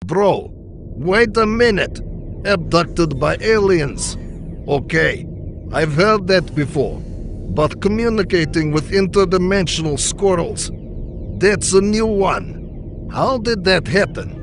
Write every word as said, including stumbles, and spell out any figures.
Bro, wait a minute. Abducted by aliens. Okay, I've heard that before. But communicating with interdimensional squirrels, that's a new one. How did that happen?